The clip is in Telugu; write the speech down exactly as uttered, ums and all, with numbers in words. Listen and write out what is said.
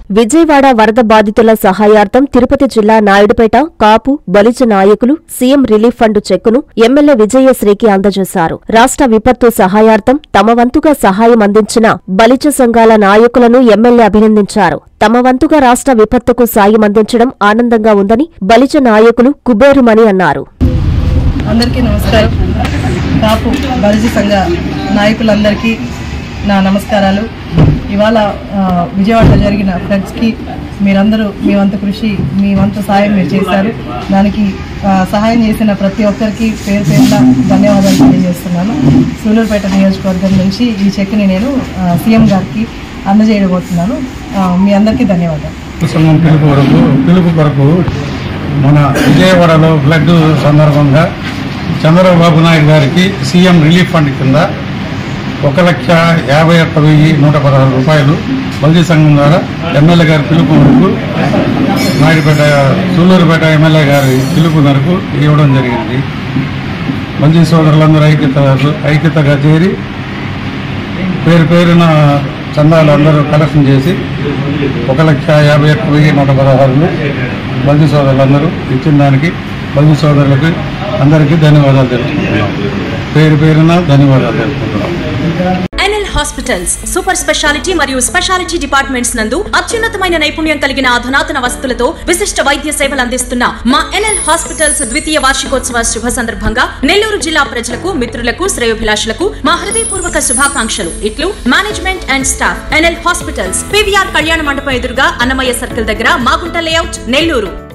విజయవాడ వరద బాధితుల సహాయార్థం తిరుపతి జిల్లా నాయుడుపేట కాపు బలిజ నాయకులు సీఎం రిలీఫ్ ఫండ్ చెక్కును ఎమ్మెల్యే విజయశ్రీకి అందజేశారు. రాష్ట్ర విపత్తు సహాయార్థం తమ వంతుగా సహాయం అందించిన బలిజ సంఘాల నాయకులను ఎమ్మెల్యే అభినందించారు. తమ వంతుగా రాష్ట్ర విపత్తుకు సాయం అందించడం ఆనందంగా ఉందని బలిజ నాయకులు కుబేరుమణి అన్నారు. అందరికీ నమస్కారం. కాపు బలిజ సంఘ నాయకులందరికీ నా నమస్కారాలు. ఇవాళ విజయవాడలో జరిగిన ఫ్లడ్స్కి మీరందరూ మీ వంతు కృషి మీ వంతు సహాయం మీరు చేశారు. దానికి సహాయం చేసిన ప్రతి ఒక్కరికి పేరు పేరున ధన్యవాదాలు తెలియజేస్తున్నాను. సూలూరుపేట నియోజకవర్గం నుంచి ఈ చెక్ని నేను సీఎం గారికి అందజేయబోతున్నాను. మీ అందరికీ ధన్యవాదాలు. పిలుపు వరకు పిలుపు కొరకు మన విజయవాడలో ఫ్లడ్ సందర్భంగా చంద్రబాబు నాయుడు గారికి సీఎం రిలీఫ్ ఫండ్ కింద ఒక లక్ష యాభై ఒక్క వెయ్యి నూట పదహారు రూపాయలు బలిజ సంఘం ద్వారా ఎమ్మెల్యే గారి పిలుపు మేరకు నాయుడుపేట సూలూరుపేట ఎమ్మెల్యే గారి పిలుపు మేరకు ఇవ్వడం జరిగింది. బలిజ సోదరులందరూ ఐక్యత ఐక్యతగా చేరి పేరు పేరున చందాలు అందరూ కలెక్షన్ చేసి ఒక లక్ష యాభై ఒక్క వెయ్యి నూట పదహారులు బలిజ సోదరులందరూ ఇచ్చిన దానికి బలిజ సోదరులకు అందరికీ ధన్యవాదాలు తెలుపుతున్నాం. పేరు పేరున ధన్యవాదాలు తెలుపుతున్నాం. ఎన్ఎల్ హాస్పిటల్స్ సూపర్ స్పెషాలిటీ మరియు స్పెషాలిటీ డిపార్ట్మెంట్స్ నందు అత్యున్నతమైన నైపుణ్యం కలిగిన అధునాతన వసతులతో విశిష్ట వైద్య సేవలు అందిస్తున్న మా ఎన్ఎల్ హాస్పిటల్స్ ద్వితీయ వార్షికోత్సవ శుభ సందర్భంగా నెల్లూరు జిల్లా ప్రజలకు మిత్రులకు శ్రేయోభిలాషులకు మా హృదయపూర్వక శుభాకాంక్షలు. ఇట్లు management and staff. NL hospitals, PVR కళ్యాణ మండపం ఎదురుగా అన్నమయ్య సర్కిల్ దగ్గర, మాగుంట లేఅవుట్, నెల్లూరు.